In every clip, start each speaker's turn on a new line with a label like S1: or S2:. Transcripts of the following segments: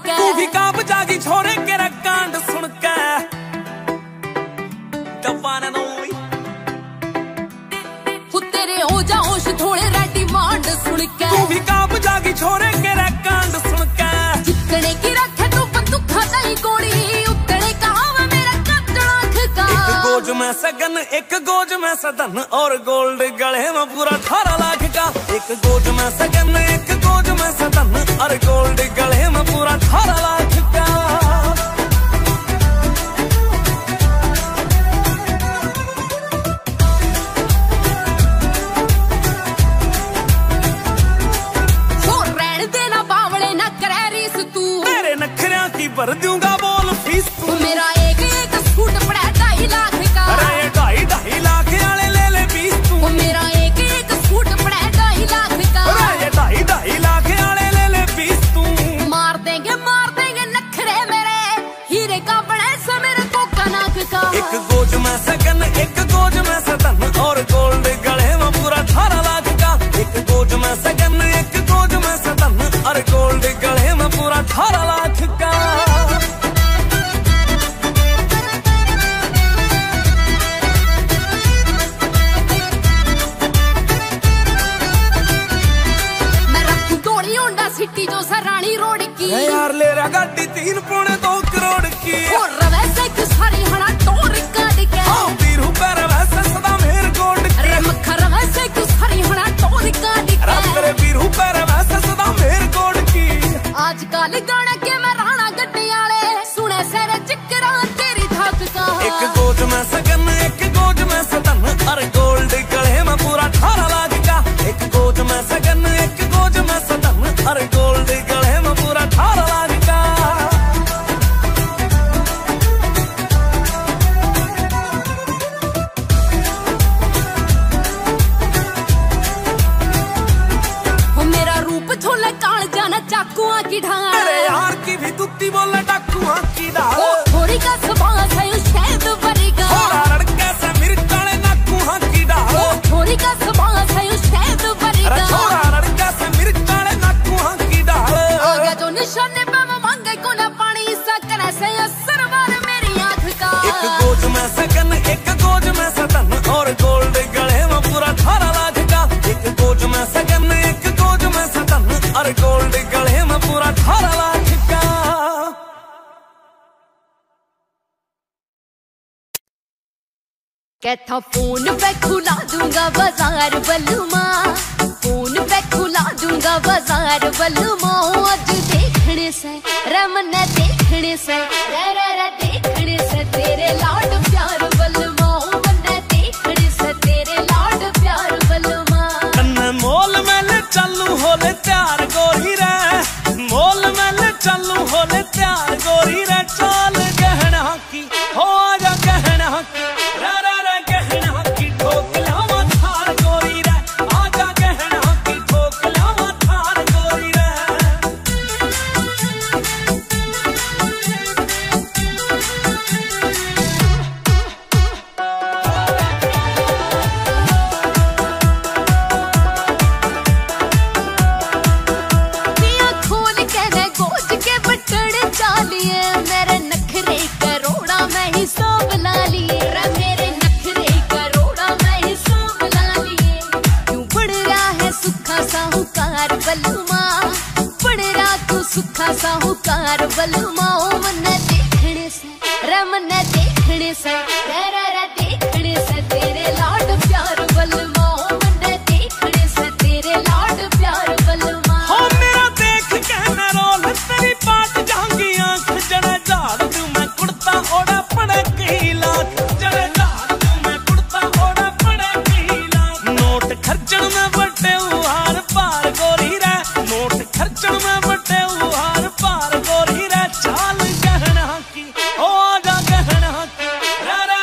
S1: के।
S2: तू भी काब जागी छोरे के कांड सुन के।
S1: तेरे हो जाओश थोड़े रेडी मांड सुन के।
S2: तू भी काब जागी छोरे के कांड सुन के।
S1: जितने की रखे तू बंदूक नहीं गोली उतने कहा मेरा कटनाख का।
S2: एक गोज में सगन एक गोज में सदन और गोल्ड गले में पूरा 18 लाख का। एक गोज में सगन एक गोज में सदन और गोल्ड गले में पूरा 18 लाख का।
S1: भर दूंगा बोल फीस तू। मेरा एक एक सूट पड़ा 2.5 लाख का।
S2: अरे 2.5 लाख वाले ले ले 20 तू।
S1: मेरा एक एक सूट पड़ा 2.5 लाख का।
S2: अरे 2.5 लाख वाले ले ले 20 तू।
S1: मार देंगे नखरे मेरे हीरे का बड़ा सा मेरे को कनक का।
S2: एक गोज में सगन एक गोज में सदन और गोल्ड गले में पूरा 18 लाख का। एक गोज में सगन एक गोज में सदन और गोल्ड गले में पूरा 18 लाख का।
S1: सिटी जो सरानी रोड की
S2: यार ले रहा गाड़ी 3.2 करोड़ की।
S1: और वैसे क्यों सारी हना टोर काट के।
S2: बीरू पर वैसे सदा मेर गोल्ड की।
S1: अरे मखर वैसे क्यों सारी हना टोर काट के।
S2: तेरे बीरू पर वैसे सदा मेर गोल्ड की।
S1: आजकल गाने के मैं राणा गड्डी वाले सुने सर चिकरा तेरी धाक का।
S2: एक गोज में सगन एक गोज में सदन और गोल्ड गले में पूरा 18 लाख का। एक गोज में सगन एक गोज में सदन और गोल्ड गले में पूरा 18 लाख का।
S1: मेरा रूप छोले काल जाना चाकुआ की ढाल।
S2: अरे यार की भी दुत्ती बोले डाकुआ की ढाल।
S1: थोड़ी का सबास है शायद बरेगा।
S2: थोड़ा लड़के से मिर्चाले नाकुआ की ढाल।
S1: थोड़ी का सबास है शायद बरेगा।
S2: थोड़ा लड़के से मिर्चाले नाकुआ की ढाल।
S1: आगे जो निशाने पे मैं मांगे को ना पानी सकने से असर वार मेरी आंख का।
S2: एक गोज में सगन एक गोज में सदन और गोल्ड गले में पूरा 18 लाख का। एक गोज में सगन एक गोज में सदन और गोल्ड गले में पूरा 18 लाख का।
S1: कहता फोन पे खुला दूंगा बाजार बलुमा। फोन पे खुला दूंगा बाजार बलुमा। आज देखने से रमन देखने से देखने से तेरे लाड प्यार बलुमा। मन देखने से तेरे लाड प्यार बलुमा।
S2: कन्ने मोल में चलू होले त्यार गोरी रे। मोल में चलू होले त्यार गोरी रे। चाल गहना की हो जा गहना की।
S1: सुखा साहूकार बलुमा। मन देखने से रमन देखने से देखने से तेरे लाड प्यार बलुमा। मन देखने से तेरे लाड प्यार बलुमा।
S2: हो मेरा देख के मैं रोल तेरी बात जाऊंगी आंख। जड़े झाड़ दूं मैं कुर्ता ओढ़ा पड़े कई लाख। जड़े झाड़ दूं मैं कुर्ता ओढ़ा पड़े कई लाख। नोट खर्चण में बटे उहार पार गोरी रे। नोट खर्चण में बटे उहार पार गोरी रे। चाल गहना की हो जा गहना की।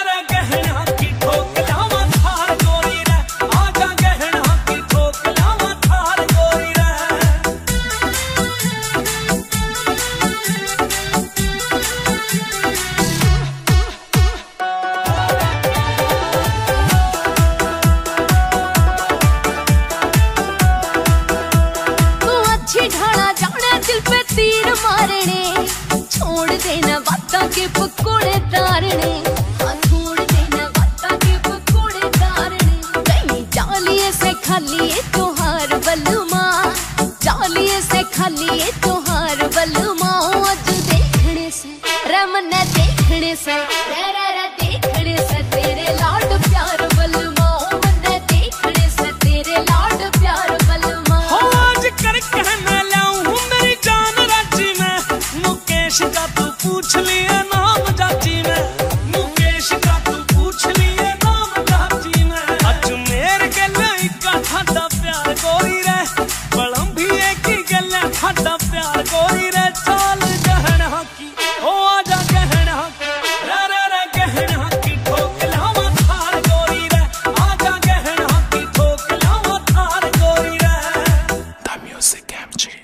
S1: खाली ये त्योहार बलमा, जालिए से खाली ये त्योहार बलमा। आज देखने से रमने देखने से देखने से तेरे लाड प्यार बलमा, मन्ने देखने से तेरे लाड प्यार बलमा।
S2: हो आज कर कहना लाऊं मेरी जान राजी में, मुकेश का तू पूछ लिया नाम जाची में, मुकेश का तू पूछ लिया नाम जाची में। अज मेरे गले का थाड़ा प्यार गोरी रे, बलम भी एक ही गले थाड़ा प्यार गोरी रे। चाल गहना की हो आजा गहना की, रे गहना की ठोक लावा थार गोरी रे, आजा गहना की ठोक लावा थार गोरी रे। The Music MG।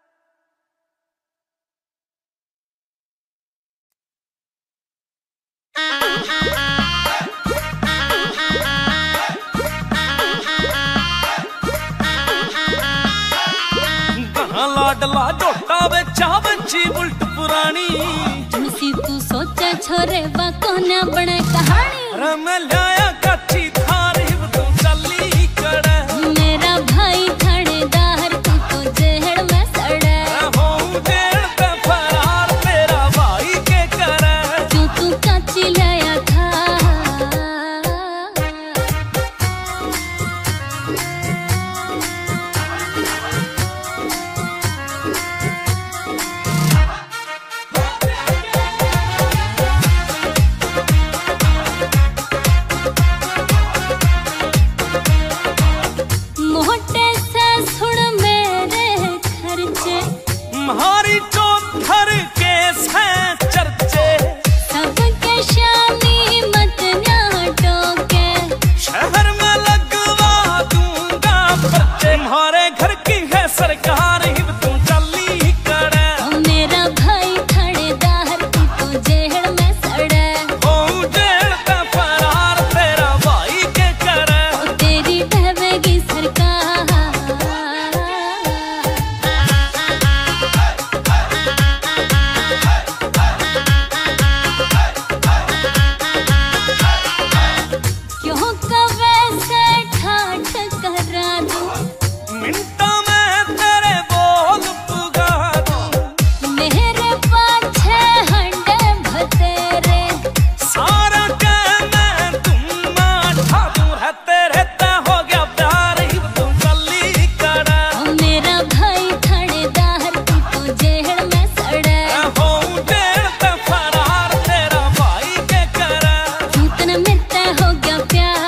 S2: लाडला झोटा बेचा बच्ची बुलट पुरानी,
S1: तुलसी तू सोचे छोरे बा कोन्या बने कहानी।
S2: रम लाया काची थारी तू चली कड़े,
S1: मेरा भाई थानेदार तू तो जेल में सड़े।
S2: हो जेल पे फरार तेरा भाई के करे,
S1: जो तू काची लाया था। मोटे से सुन मेरे खर्चे,
S2: तुम्हारी चौथर के से चर्चे,
S1: सबके शानी मत ना टोके।
S2: शहर में लगवा दूंगा पर्चे, तुम्हारे घर की है सरकार ही तू चली करे।
S1: मेरा भाई थानेदार तू तो जेल में सड़े।
S2: हो जेल पे फरार तेरा भाई के करे,
S1: तेरी ढहेगी सरकार। क्यों कवे से ठाठ करा दूं,
S2: मिनटों में तेरे बोल पुगा दूं,
S1: मेरे पाछे हंडे भतेरे।
S2: सारा कहना तुम माठा दूं, रहते रहते हो गया प्यार ही तू चली करे।
S1: मेरा भाई थानेदार तू तो जेल में सड़े।
S2: हो जेल पे फरार तेरा भाई के करे,
S1: तूतन मिलता हो गया प्यार।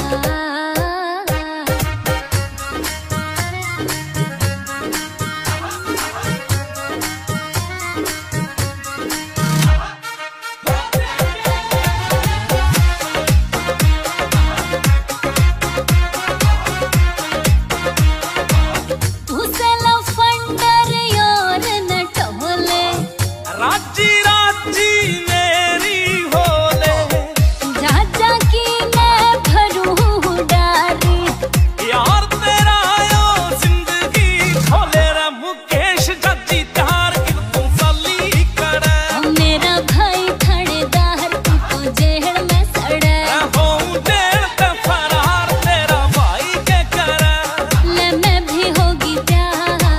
S1: तू से लफंडर यार न टोले,
S2: राजी राजी मेरी होले,
S1: जा की मैं भरूं डारी।
S2: यार तेरा यो जिंदगी खोले रे, मुकेश जजी तार की तू चली करे।
S1: मेरा भाई थानेदार तू तो जेल में सड़े।
S2: हो जेल पे फरार तेरा भाई के करे।
S1: ले मैं भी होगी प्यार।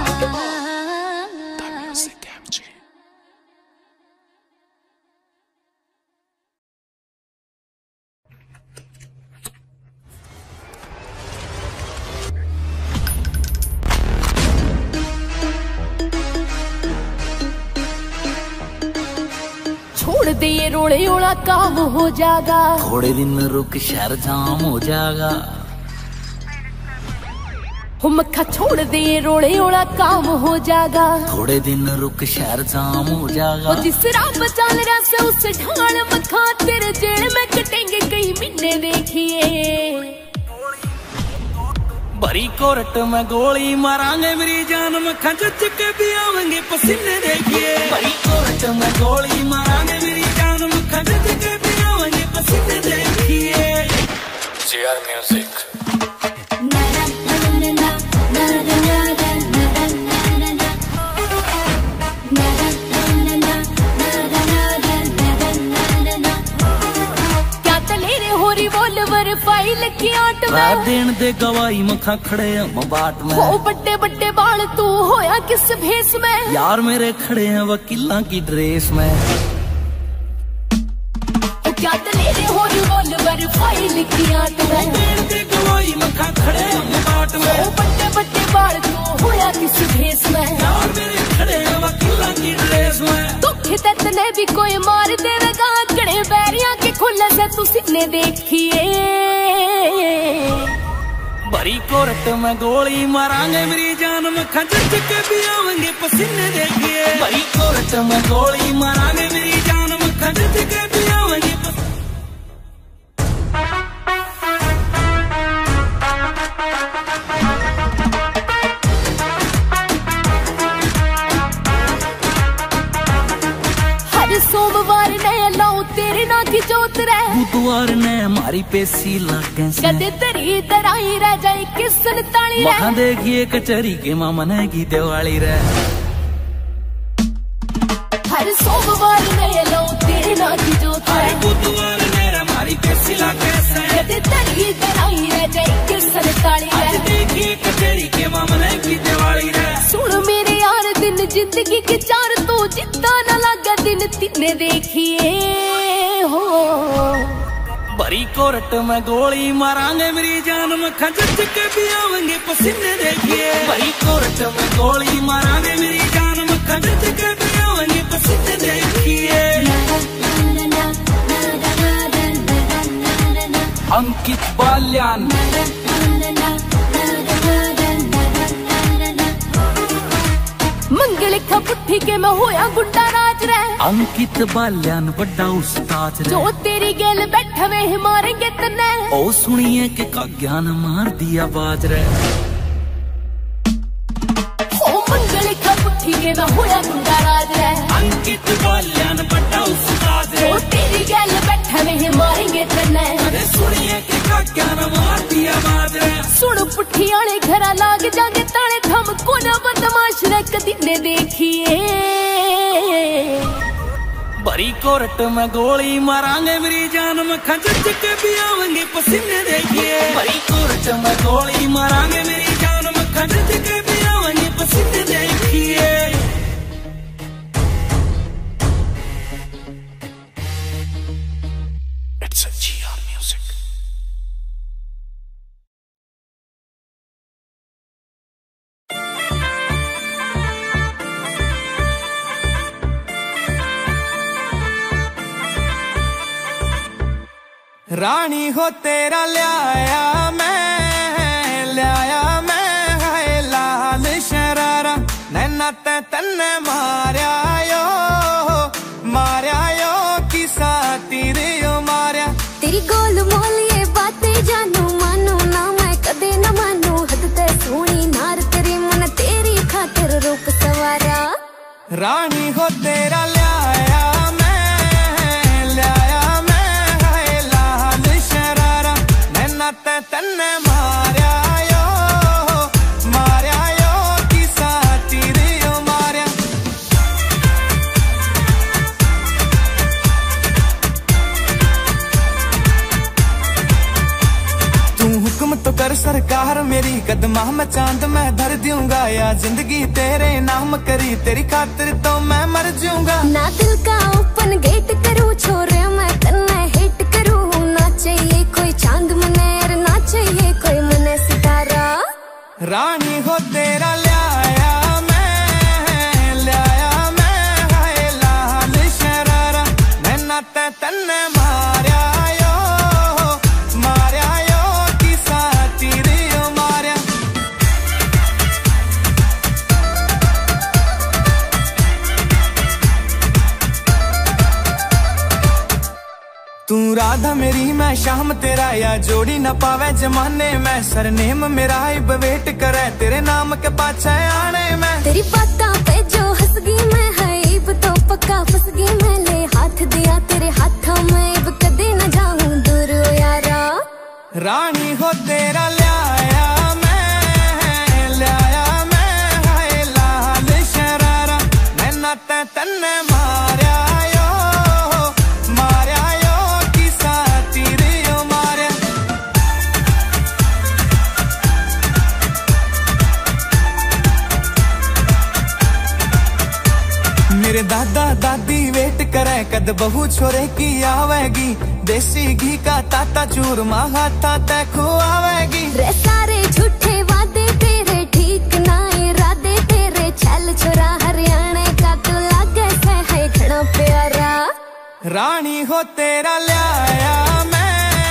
S1: छोड़ दे ये रोले ओला काम हो जाएगा,
S3: थोड़े दिन रुक शहर जाम हो जाएगा।
S1: हो मक्खा छोड़ दे ये रोले ओला काम हो जाएगा।
S3: थोड़े दिन रुक शहर जाम हो जाएगा।
S1: और जिस राह पर चल रहा से उस ढाल मक्खा तेरे जेल में कटेंगे कई महीने देखिए।
S3: भरी कोर्ट में गोली मारांगे मेरी जान मक्खा जच के भी आवेंगे पसीने देखिए। भरी कोर्ट में गोली मारांगे मेरी जान मक्खा जच के भी आवेंगे पसीने देखिए।
S2: JR Music।
S1: क्या तलेरे हो रही वो रिवॉल्वर फाइल की आट में
S3: देन दे गवाही मखा खड़े हम बाट में।
S1: हो बड़े बड़े बाल तू होया किस भेस में?
S3: यार मेरे खड़े हैं वकीला की ड्रेस में।
S1: क्या दलेरे हो रिवॉल्वर फाइल की आट में
S3: देन दे गवाही मखा खड़े हम बाट में।
S1: हो बड़े बड़े बाल तू होया किस भेस में?
S3: यार मेरे खड़े हैं वकीला की ड्रेस में।
S1: दुख ततने भी कोई मार देवेगा कड़े बैरिया के खुले से तू सीने देखिए।
S3: भरी कोर्ट में गोली मारांगे मेरी जान में खंजर के भी आवेंगे पसीने देखिए। भरी कोर्ट में गोली मारांगे मेरी जान में खंजर के भी आवेंगे।
S1: सोमवार ने लाऊं तेरे ना की जोत रे,
S3: बुधवार ने हमारी पेशी लागे से
S1: कदे तेरी तराई रह जाए किस ताली रे।
S3: वहाँ देखिए कचहरी के मामने की दिवाली रे।
S1: हर सोमवार ने लाऊं तेरे ना की जोत रे,
S3: बुधवार ने हमारी पेशी लागे से
S1: कदे तेरी तराई रह जाए किस ताली रे।
S3: देखिए कचहरी के मामने की दिवाली रे।
S1: सुन मेरे यार दिन जिंदगी के चार तो जितना न लगा दिन तीने देखिए हो।
S3: भरी कोर्ट में गोली मारांगे मेरी जान में खंजर के भी आवेंगे पसीने देखिए। भरी कोर्ट में गोली मारांगे मेरी जान में खंजर के भी आवेंगे पसीने देखिए। अंकित बाल्यान
S1: मंगल पुट्ठी के मैं होया गुंडा राज रे।
S3: अंकित बाल्यान बड़ा उस्ताद रे।
S1: जो तेरी गेल बैठा में मारेंगे तने।
S3: ओ सुनिए के का ज्ञान मार दिया बाज रे।
S1: ओ मंगल पुट्ठी के मैं होया गुंडा राज रे।
S3: अंकित बाल्यान बड़ा उस्ताद रे।
S1: जो तेरी गेल बैठा में मारेंगे तने।
S3: अरे सुनिए के का ज्ञान मार दिया बाज रे।
S1: सुन पुट्ठी आले घरा लाग जागे ताले थम को ना बदमाश रे कदी ने देखिए।
S3: भरी कोर्ट में गोली मारांगे मेरी जान में खंजर के भी आवेंगे पसीने देखिए। भरी कोर्ट में गोली मारांगे मेरी जान में खंजर के भी आवेंगे पसीने देखिए। It's a GR music.
S2: रानी हो तेरा लियाया मैं है लाल शरारा नैना तन्ने मारिया यो किसा तीर यो मारिया।
S4: तेरी गोल मोल ये बातें जानू मानू ना मैं कदे न मानू हद ते सोनी नार तेरी मन तेरी खातिर रूप सवारा।
S2: रानी हो तेरा लियाया तन्ने मारिया यो किसा तीर यो मारिया। तू हुक्म तो कर सरकार मेरी कदमा में चांद मैं धर दूंगा या जिंदगी तेरे नाम करी तेरी खातिर तो मैं मर जाऊंगा।
S4: ना दिल का ओपन गेट करूँ छोरे मैं तन्ने हिट करूँ ना चाहिए कोई चांद मने ना चाहिए कोई मने सितारा।
S2: रानी हो तेरा लियाया मैं है लाल शरारा नैना तन्ने मारिया यो किसा तीर यो मारिया। तू राधा मेरी मैं शाम तेरा या जोड़ी न पावे जमाने में सरनेम मेरा इब वेट करे तेरे नाम के पाछे आने में।
S4: तेरी बातों पे जो हंस गई मैं है इब तो पक्का फंस गई मैं ले हाथ दिया तेरे हाथों में इब कदे न जाऊं दूर यारा।
S2: रानी हो तेरा लियाया मैं है लाल शरारा नैना तन्ने मारिया यो किसा तीर यो मारिया।
S5: याद बहू छोरे की आवेगी, देसी घी का ताता चूरमा हाथा तै खुआवेगी।
S4: रे सारे झूठे वादे तेरे ठीक ना इरादे तेरे, छल छोरा हरियाणा का तो लागे है घना प्यारा।
S5: रानी हो तेरा ल्याया मैं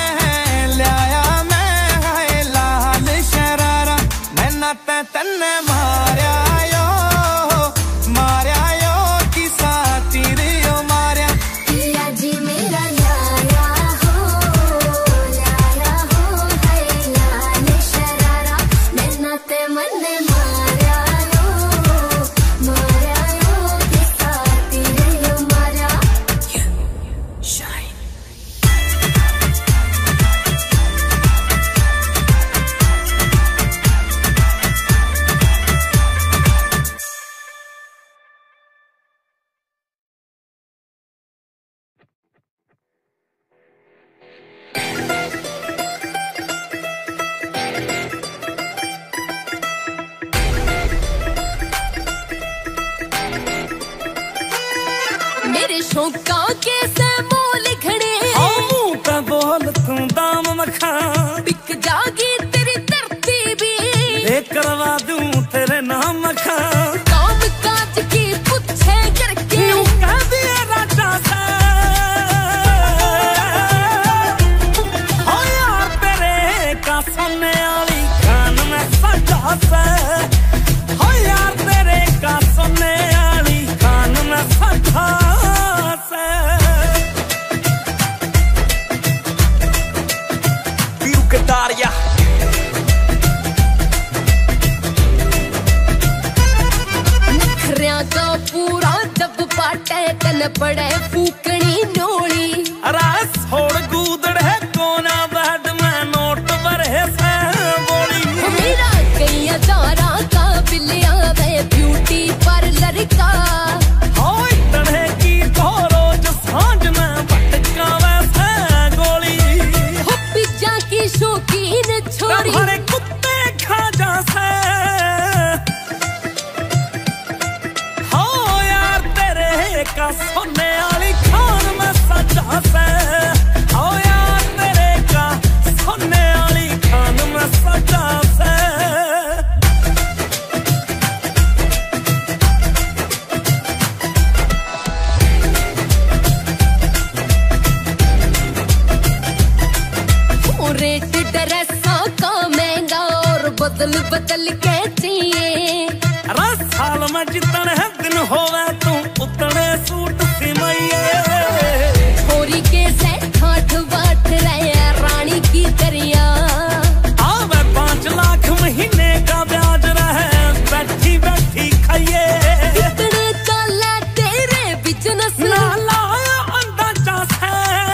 S5: हाय लाल शरारा, मैं ना तन्ने मार्या यो किसा तीर यो मार्या।
S4: पिया जी मेरा ल्याया हो हाय लाल शरारा, मैं ना ते मन मार्या यो किसा तीर यो मार्या। मेरे शौका के से मोल खड़े,
S2: मुंह पे बोल तू दाम मखा,
S4: बिक जागी तेरी धरती भी,
S2: ले करवा दूं तेरे नाम मखा।
S4: काम काज की पूछे करके
S2: यूं कह दिया राजा से, हो यार तेरे का सोने वाली खान में सजा से, हो यार तेरे का सोने वाली खान में सजा से। Lucataria.
S4: नखरिया का पूरा जब पाटे तन पड़े फूकनी नोली,
S2: रस छोड़ गूदड़े कोना बैड में नोट भरे से बोली।
S4: मेरा कई तारा का बिलिया वे ब्यूटी पार्लर का,
S2: हो इतने की तो रोज सांझ में भटका वैसे गोली।
S4: हो पिज्जा की शौकीन छोरी,
S2: हरे कुत्ते खा जा से, हो यार तेरे का सोने वाली खान में सजा से, हो यार तेरे का सोने वाली खान में सजा से।
S4: रेट ड्रेसा का महंगा और बदल बदल के चाहिए।
S2: रस साल में जितने दिन होवे तू उतने सूट सिमइए।
S4: होरी के से ठाठ बाट रहे रानी की दरिया,
S2: आवे 5 लाख महीने का ब्याज रहे बैठी बैठी खाइए।
S4: कितने चले तेरे बिजनेस,
S2: ना लाया अंदाजा से,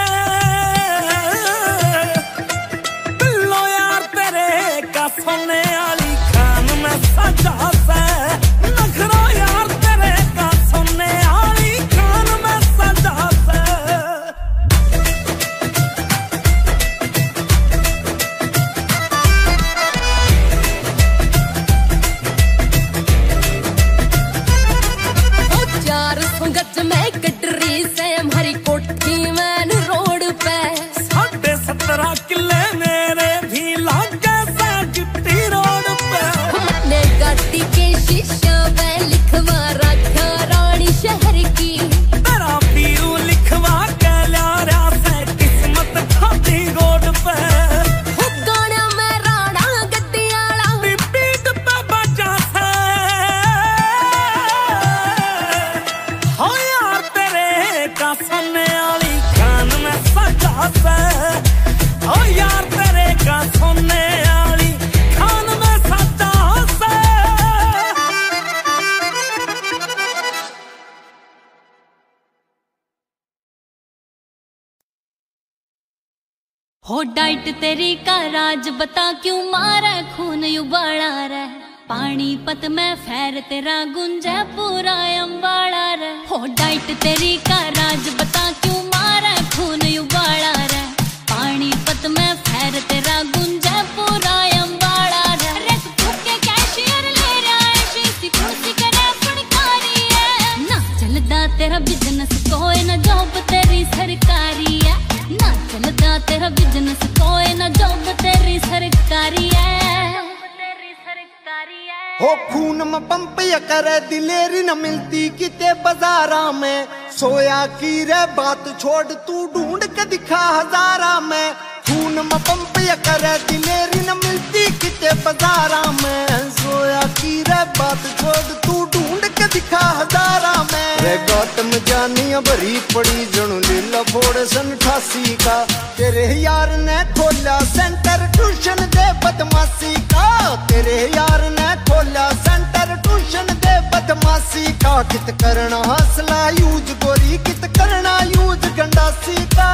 S2: लो यार तेरे का सोने वाली खान में सजा से, नखरा यार तेरे का सोने वाली खान में सजा से।
S4: ओ 400 गज में कटरी से हमारी कोठी मैन रोड पे,
S2: 17.5 किले मेरे भी लागे से गिट्टी रोड पे।
S4: हमने गाड़ी के शीशा पे लिखवा रखा रानी शहर की,
S2: तेरा पीरू लिखवा के ल्यारा से किस्मत खाती गोड पे।
S4: हो गाना में राणा गद्दियाला,
S2: पीठ पे बजा से, हो यार तेरे का सोने वाली खान में सजा से, हो यार तेरे का सोने वाली खान में सजा से।
S1: हो डाइट तेरी का राज बता क्यों मारा खून उबाला रे, पानीपत में फैर तेरा गुंजे पूरा अम्बाड़ा रे। हो डाइट तेरी का राज बता क्यों मारा खून उबाला रे, पानीपत में फैर तेरा गुंजे पूरा अम्बाड़ा रे। रख के कैशियर ले रहा है शीसी कुर्सी करे फड़कारी है, ना चलदा तेरा बिजनेस कोई ना जॉब ते
S6: हो खून में पंप या करे दिलेरी न मिलती किते बाजारा में। सोया की रे बात छोड़ तू ढूंढ के दिखा हजारा में। खून में पंप या करे दिलेरी न मिलती किते बाजारा में। सोया की रे बात छोड़ तू ढूंढ के दिखा हजारा में। रे गौतम जानिया भरी पड़ी जणू लीला फोड़ सन 88 का। तेरे यार ने खोला सेंटर ट्यूशन दे बदमाशी का। तेरे यार ने खोला सेंटर ट्यूशन दे बदमाशी का। कित करना हौसला यूज गोरी कित करना यूज गंडासी का।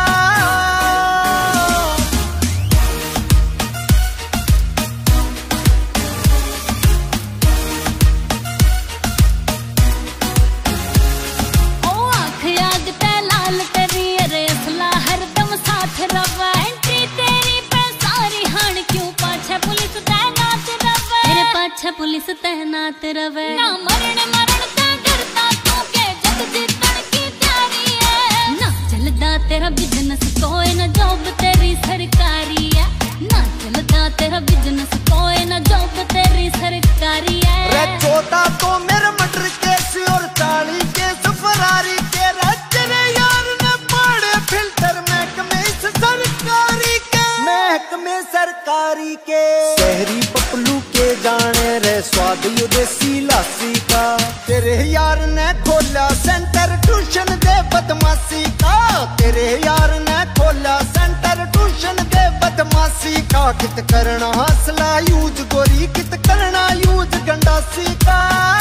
S1: पुलिस तैनात रवे ना मरण मरण से डरता तू के जग जीतन की तैयारी है। ना चलदा तेरा बिजनेस कोई ना जॉब तेरी सरकारी है। ना चलदा तेरा बिजनेस कोई ना जॉब तेरी सरकारी है।
S6: रे चौथा तो मेरे मटर केस और 40 केस फरारी के। तेरे यार ने पाड़े फिल्टर महकमे इस सरकारी के। महकमे सरकारी के शहरी पपलू के जाने रे स्वाद यो देसी लासी का। तेरे यार ने खोला सेंटर ट्यूशन दे बदमाशी का। तेरे यार ने खोला सेंटर ट्यूशन दे बदमाशी का। कित करना हौसला यूज गोरी कित करना यूज गंडासी का।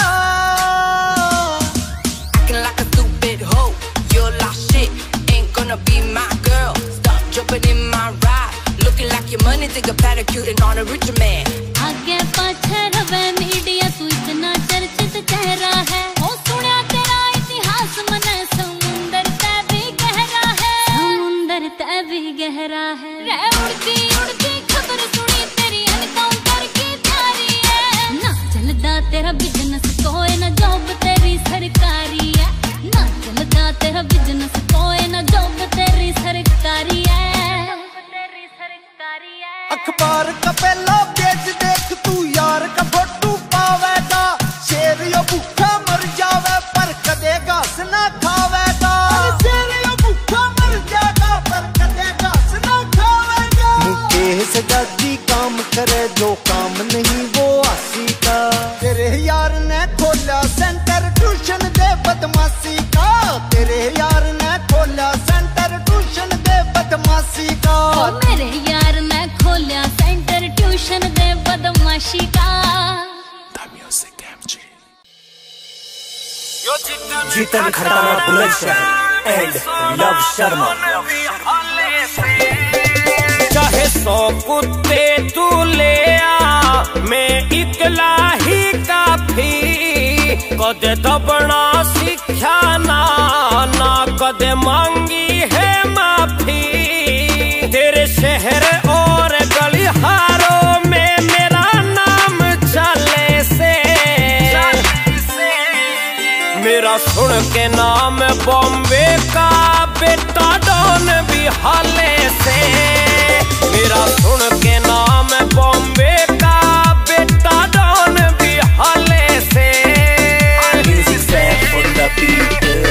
S7: Acting like a stupid hoe, you're lost shit, ain't gonna be my girl. Stop jumping in my ride, looking like your money, take a pedicure and on a rich man.
S1: आगे पाछे रवे media तू इतना चर्चित चेहरा है। ओ सुना तेरा इतिहास मने समुंदर ते भी गहरा है। समुंदर ते भी गहरा है। रे उड़ती उड़ती खबर सुनी तेरी एनकाउंटर की तैयारी है। ना चलदा तेरा बिजनेस कोई ना जॉब तेरी सरकारी है। ना चलदा तेरा बिजनेस कोई ना जॉब तेरी सरकारी है।
S6: अखबार का पहला पेज देख तू यार का फोटो पावेगा। शेर यो भूखा मर जावे पर कदे घास ना खावेगा। शेर यो भूखा मर जाएगा पर कदे घास ना खावेगा। मुकेश जाती काम करे जो काम नहीं वो आसी का। तेरे यार ने खोला सेंटर ट्यूशन दे बदमाशी का। तेरे यार ने खोला सेंटर ट्यूशन दे बदमाशी का।
S1: मेरे यार ने खोला सेंटर ट्यूशन दे बदमाशी का।
S3: जीतन खटाना बुलंद शहर एंड लव शर्मा।
S2: चाहे 100 कुत्ते तू ले आ, मैं इकला ही काफी। कदे दबना सीखा ना ना कदे मांगी है माफी। तेरे शहर और गलिहारों में मेरा नाम चले से। मेरा सुन के नाम बॉम्बे का बेटा डॉन भी हाले से। मेरा सुन के नाम बॉम्बे का बेटा डॉन भी हाले से।
S3: Music set for the people.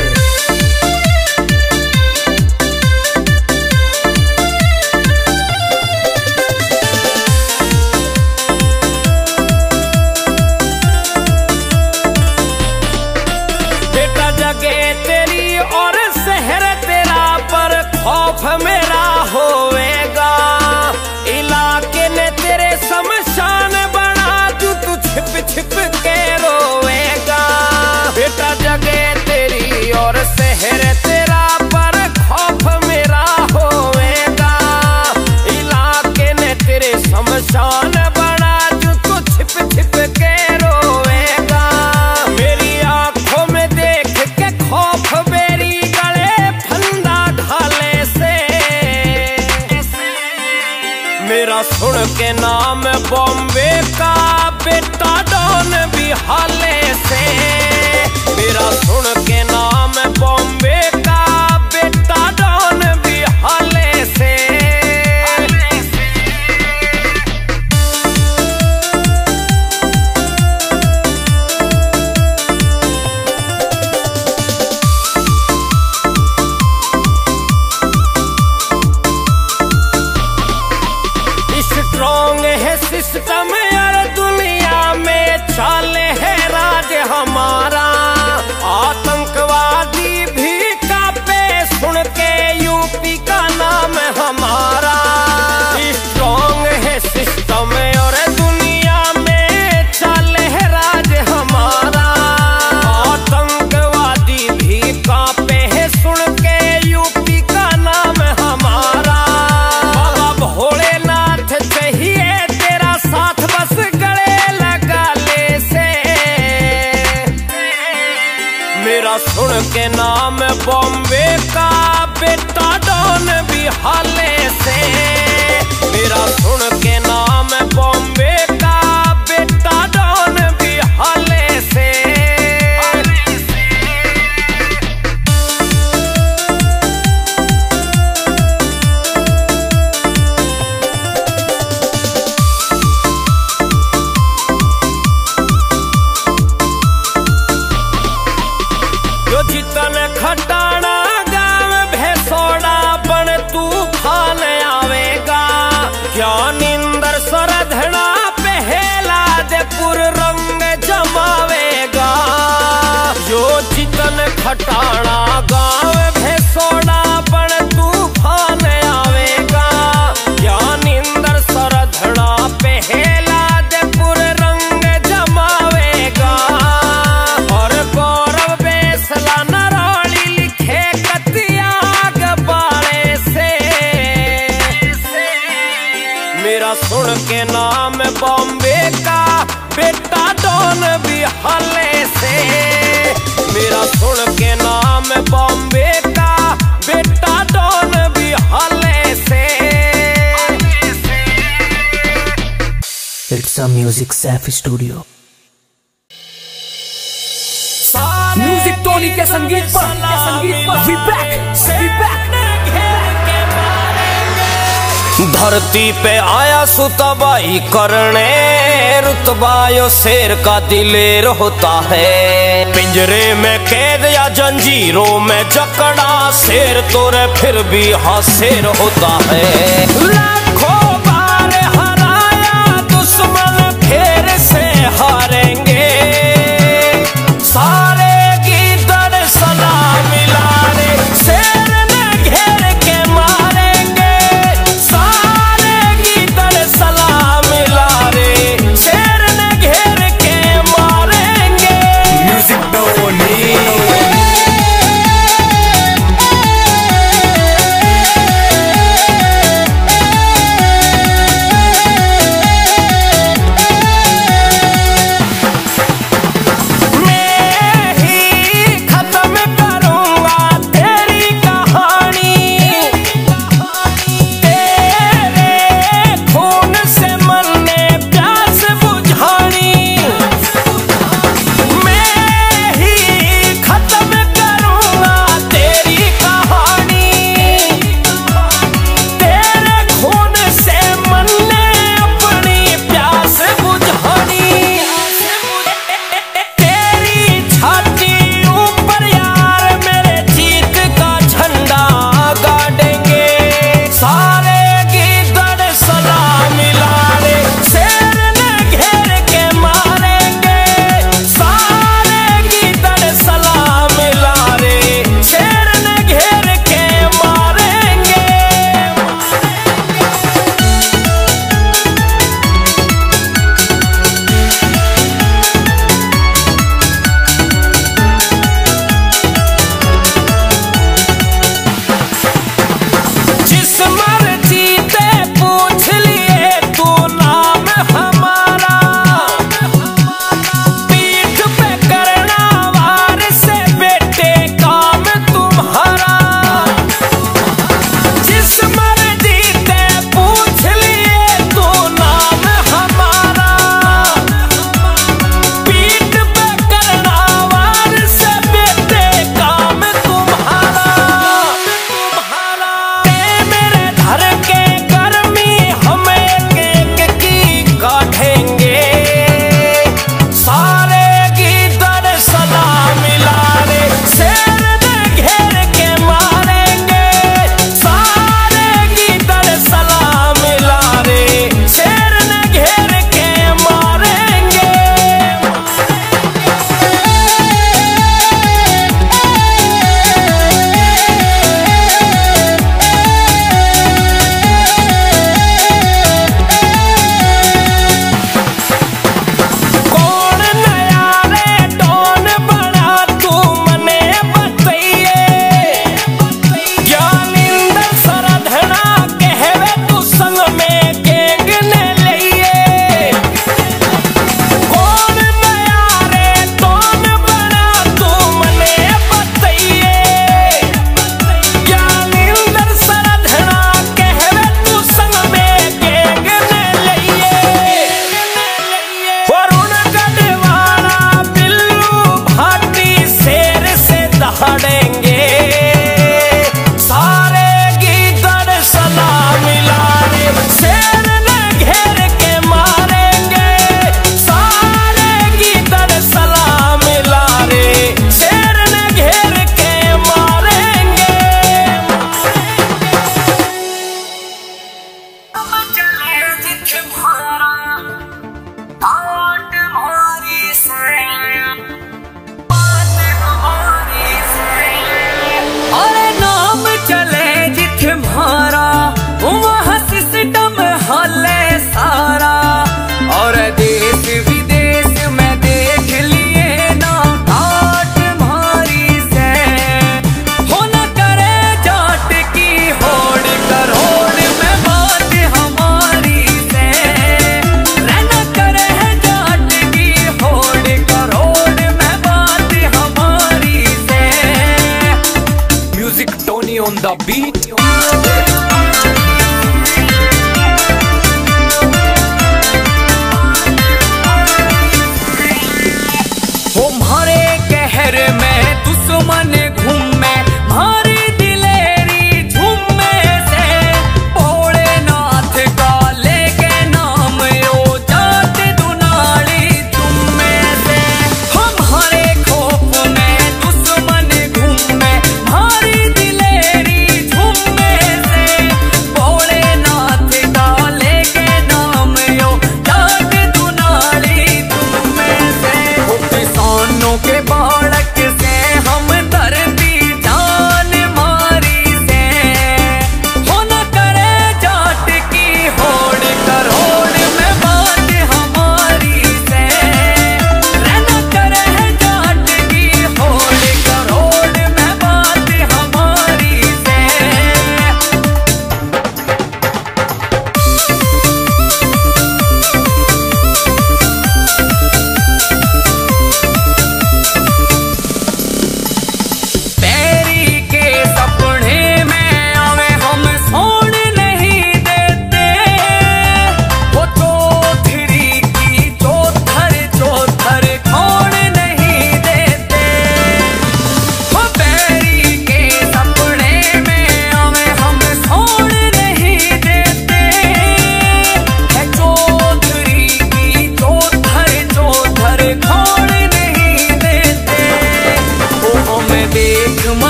S2: बेटा जगे तेरी और शहर तेरा पर खौफ मेरा होवेगा। इलाके ने तेरे शमशान बना तू छिप छिप के रोवेगा। बेटा जगे तेरी और शहर तेरा पर खौफ मेरा होवेगा। इलाके ने तेरे शमशान बना तू छिप छिप के रोवेगा। मेरी आंखों में देख के खौफ मेरी गले फंदा ढाले से। मेरा सुन के नाम बॉम्बे का बेटा डॉन भी हाले से। मेरा सुन के नाम बॉम्बे का बेटा डॉन भी हाले से।
S8: है सिस्टम और दुनिया में चाले है राज हमारा। आतंकवादी भी कांपे सुन के यूपी का नाम हमारा। स्ट्रॉन्ग है सिस्टम और दुनिया में चाले है राज हमारा। आतंकवादी भी कांपे है सुन के यूपी का नाम हमारा। बाबा भोलेनाथ चाहिए तेरा साथ बस गले लगा ले से। मेरा सुन के नाम बॉम्बे का बेटा डॉन भी हाले से। मेरा सुन के नाम बॉम्बे का बेटा डॉन भी हाले से। जो जितन खटाना गाँव भैसोड़ा बन तूफान आवेगा। ज्ञानिंदर सरधना पहला देपुर रंग जमावेगा। जो जितन खटाना गाँव भैसोड़ा बन तूफान आवेगा। ज्ञानिंदर सरधना पहला देपुर रंग जमावेगा। और गौरव बेसला नरौली लिखे कतियाग बाड़े से। मेरा सुन के नाम बॉम्बे का बेटा डॉन भी हले से। मेरा सुन के नाम बॉम्बे का बेटा डॉन भी हले से।
S9: It's a Music Safi Studio.
S3: Music Tony के संगीत पर We back
S8: धरती पे आया सुतबाई करने। रुतबायो शेर का दिलेर होता है। पिंजरे में कैद या जंजीरों में जकड़ा शेर तोरे फिर भी हाँ शेर होता है। लाखों बार हराया दुश्मन फिर से हारेंगे। सारे गीदड़ सलाम मिलाने शेर ने घेर के मारेंगे। सारे गीदड़ सलाम मिलाने शेर ने घेर के मारेंगे। म्यूजिक टोनी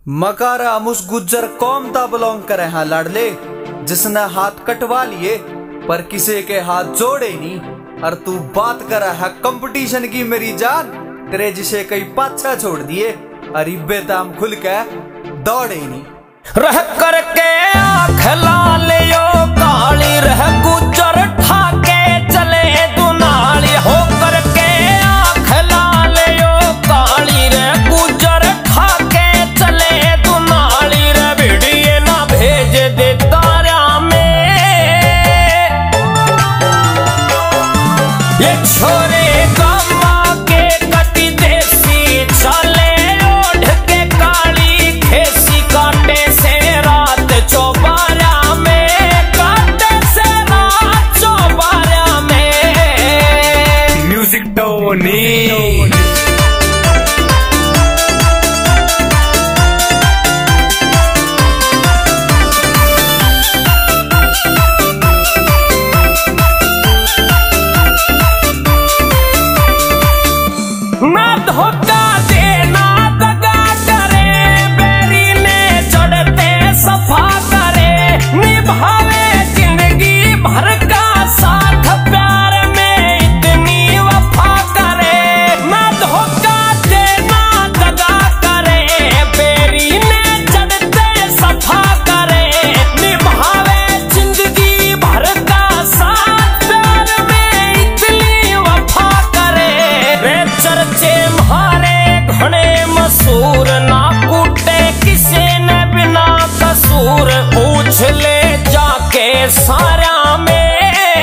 S5: मकारा मुस गुज्जर कौम ता बिलोंग करे हाँ लाडले, जिसने हाथ कटवा लिए पर किसी के हाथ जोड़े नहीं। और तू बात कर है कंपटीशन की मेरी जान, तेरे जिसे कई पाछा छोड़ दिए और इब्बे ताम खुल के दौड़े नहीं।
S8: रह करके आँख लाल यो काली रह गुजर ठाके चले दुनाली हो करके आँख लाल यो काली रह गुजर ठाके चले दुनाली रे भिड़िए ना भेज दे तारा में ये छोरे गामा के कटी देसी चले ओढ़ के काली खेसी काटे से रात चौबारा में काटे से रात चौबारा में। म्यूजिक टोनी ना धोखा देना दगा करे बेरी ने चढ़ते सफा करे निभावे जिंदगी भर का साथ प्यार में इतनी वफा करे। ना धोखा देना दगा करे बेरी ने चढ़ते सफा करे निभावे जिंदगी भर का साथ प्यार में इतनी वफा करे। रे चर्चे म्हारे घने मशहूर ना कूटे किसी ने बिना कसूर पूछ ले जाके सारा में।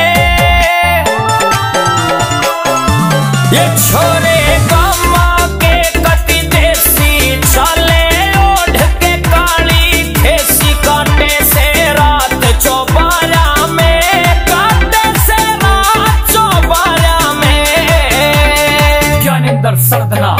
S8: ये छोरे गामा के कटी देसी चले ओढ़ के काली खेसी काटे से रात चौबारा में काटे से रात चौबारा में। ज्ञानेंद्र सरदना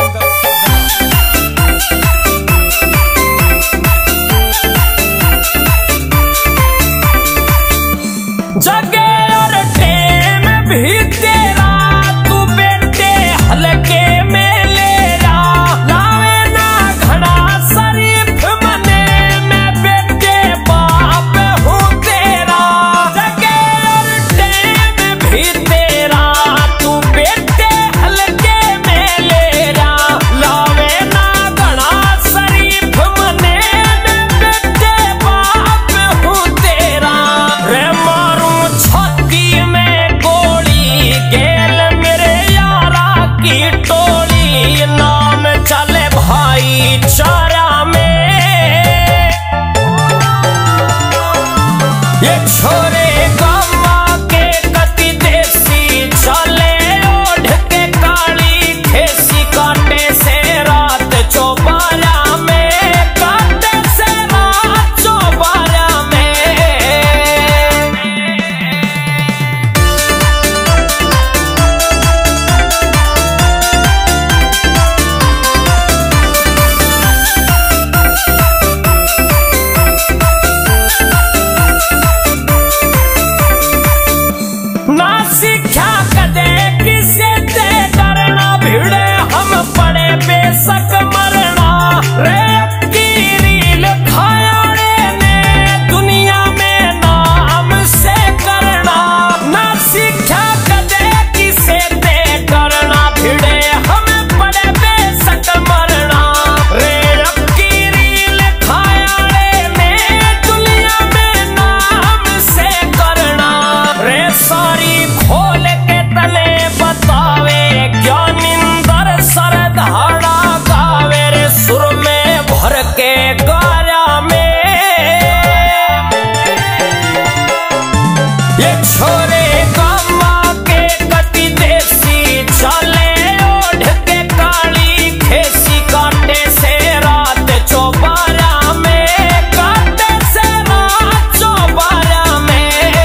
S8: जगे और टेम भी तेरा तू बेटे हल्के में ले जा लावे ना घड़ा शरीफ मने मैं बेटे बाप हूँ तेरा। जगे और टेम भी तेरा तू बेटे हल्के में ले जा लावे ना घड़ा शरीफ मने मैं बेटे बाप हूँ तेरा। रे छाती में गोली गेल मेरे यारा की टोली नाम चले भाईचारा में। ये छोरे गामा के कटी देसी चले ओढ़ के काली खेसी काटे से रात चौबारा में काटे से रात चौबारा में। ना सीखा कदे किसे दे डरना भिड़े हम पड़े बेशक मरना। रे की रील खायाड़े ने दुनिया में नाम से करना। ना सीखा कदे किसे दे डरना भिड़े हम पड़े बेशक मरना। रे की रील खायाड़े ने दुनिया में नाम से करना। रे सारी खोल के तले बतावे ज्ञानिंदर सर धाड़ा गावे रे सुर में भर के गारा में। ये छोरे गामा के कटी देसी चले ओढ़ के काली खेसी काटे से रात चौबारा में काटे से रात चौबारा में।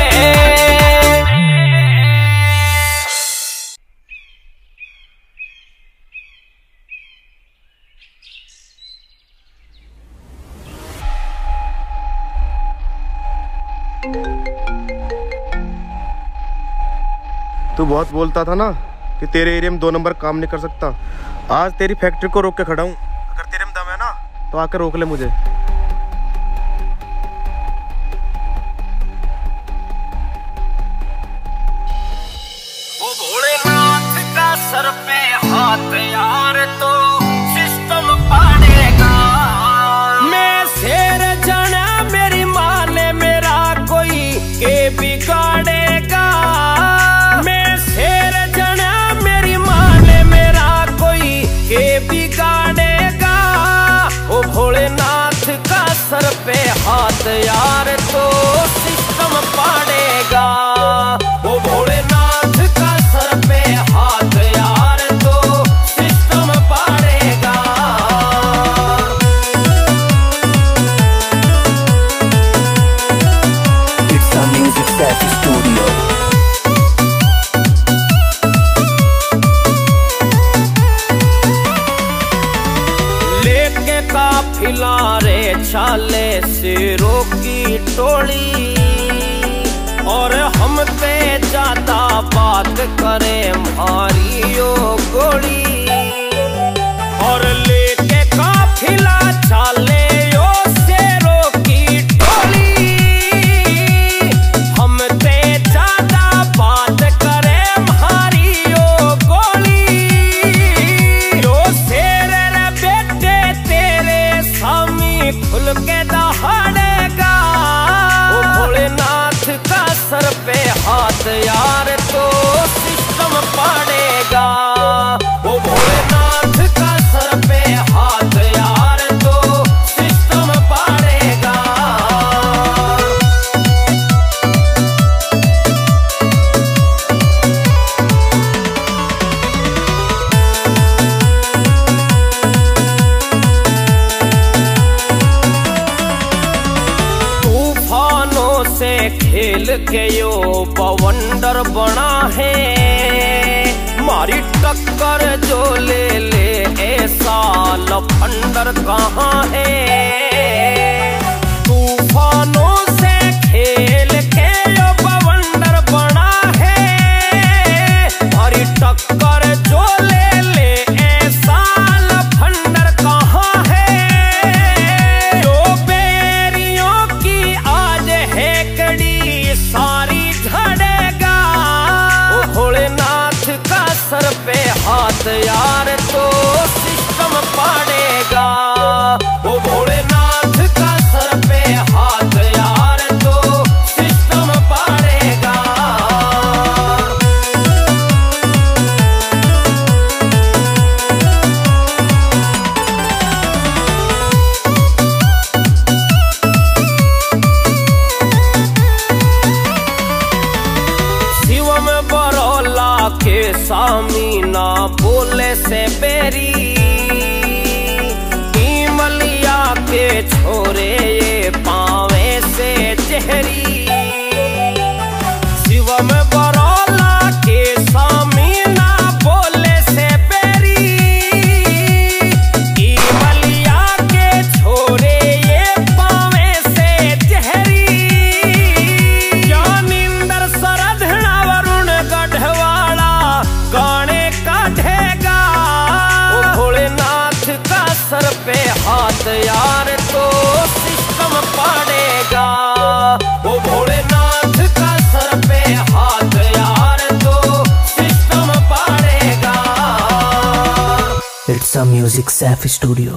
S10: तू बहुत बोलता था ना कि तेरे एरिया में 2 नंबर काम नहीं कर सकता। आज तेरी फैक्ट्री को रोक के खड़ा हूँ। अगर तेरे में दम है ना तो आकर रोक ले मुझे।
S8: वो भोलेनाथ का सर पे हाथ यार तो सिस्टम पाड़ेगा। मैं शेर जाना मेरी माँ ने मेरा कोई के बिगाड़ेगा। मैं शेर जाना मेरी माँ ने मेरा कोई के बिगाड़ेगा। वो भोलेनाथ का सर पे हाथ यार तो सिस्टम पाड़ेगा। वो भोलेनाथ का सर पे हाथ यार तो सिस्टम पाड़ेगा।
S9: It's a Music Set Studio.
S8: लेके काफिला रे चाले शेरों की टोली और हम पे ज्यादा बात करे मारियो गोली। और लेके काफिला चाले यो शेरों की टोली हम पे ज्यादा बात करे मारियो गोली। यो शेर रे बेटे तेरे सामी खुल के दहाड़ेगा। वो भोलेनाथ का सर पे हाथ यार तो सिस्टम पाड़ेगा। वो भोलेनाथ का सर पे हाथ यार तो सिस्टम पाड़ेगा। तूफानों से खेल के यो बवंडर बना है। मारी टक्कर जो ले ले ऐसा लफंडर कहाँ है। तूफानों से खेल के यो बवंडर बना है। मारी टक्कर जो ले ले ऐसा लफंडर कहाँ है। जो बेरियों की आज है कड़ी सारी झड़ेगा। वो भोलेनाथ का सर पे हाथ यार तो सिस्टम पाड़ेगा। वो भोलेनाथ का सर पे हाथ यार तो सिस्टम पाड़ेगा। शिवम बरोला के सामी ना बोले से बेरी। इमलिया के छोरे ये पावे से चेहरी। शिवम बरोला के सामी ना बोले से बेरी। इमलिया के छोरे ये पावे से चेहरी। ज्ञानिंदर सरधना वरुण गढ़वाला गाने काढ़ेगा। वो भोलेनाथ का सर पे हाथ यार तो सिस्टम पाड़ेगा। वो भोलेनाथ का सर पे हाथ यार तो सिस्टम पाड़ेगा।
S9: It's a Music Set Studio.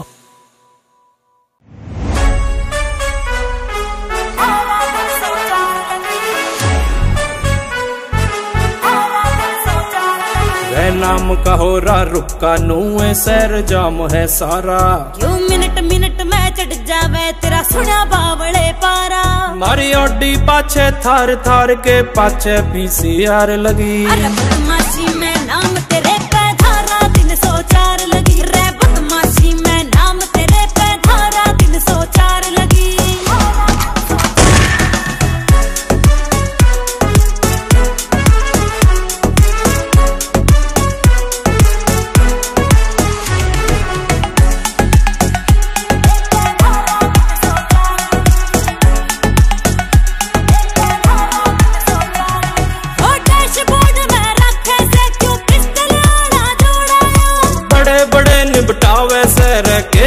S3: नाम का हो रहा रुका नूए सैर जाम है सारा।
S11: क्यों मिनट मिनट में चढ़ जावे तेरा सुना बावले पारा।
S3: मारी ओडी पाछे थार थार के पाछे पीसीआर लगी।
S11: अरे बदमाशी में नाम तेरे पे धारा 304 लगी। रे बदमाशी में नाम तेरे पे धारा 304 लगी।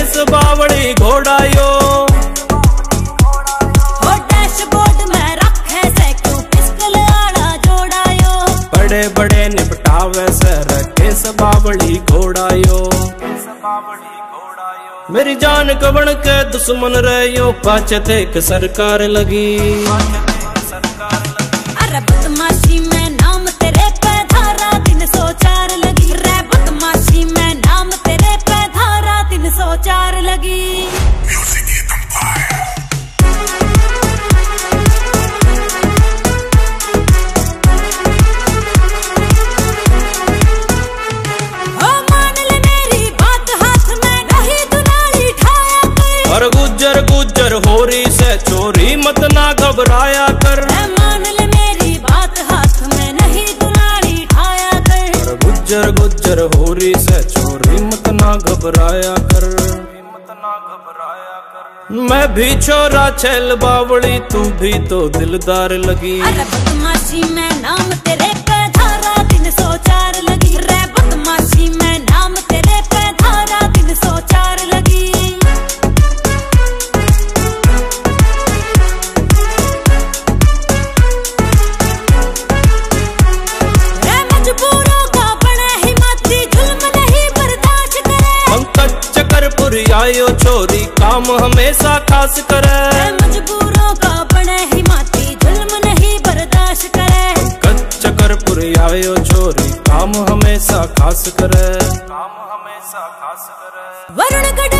S3: केस बावड़ी घोड़ायो।
S11: हो डैशबोर्ड में रखे से क्यों पिस्टल आड़ा जोड़ायो।
S3: बड़े बड़े निपटावे सर केस बावड़ी घोड़ायो। मेरी जान कबण के दुश्मन रहियो पाछे देख सरकार लगी।
S11: अरे बदमाशी में नाम तेरे पे धारा 304 लगी। रे बदमाशी में नाम तेरे पे धारा 304 लगी।
S3: गुज्जर गुज्जर होरी से चोरी मत ना घबराया कर।
S11: मान ले मेरी बात हाथ में नहीं दुनाड़ी ठाया कर।
S3: गुज्जर गुज्जर होरी से चोरी मत ना घबराया कर। मैं भी छोरा छैल बावड़ी तू भी तो दिलदार लगी।
S11: अरे बदमाशी में नाम तेरे पे धारा 304 लगी। रे बदमाशी में नाम तेरे पे धारा 304 लगी।
S3: आयो छोरी काम हमेशा खास करे।
S11: मजबूरों का बने ही माती जुल्म नहीं बर्दाश्त करे।
S3: चकरपुर आयो छोरी काम हमेशा खास करे।
S11: वरुण गढ़